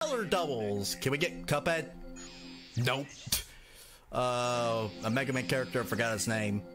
color doubles. Can we get Cuphead? Nope. A Mega Man character, I forgot his name.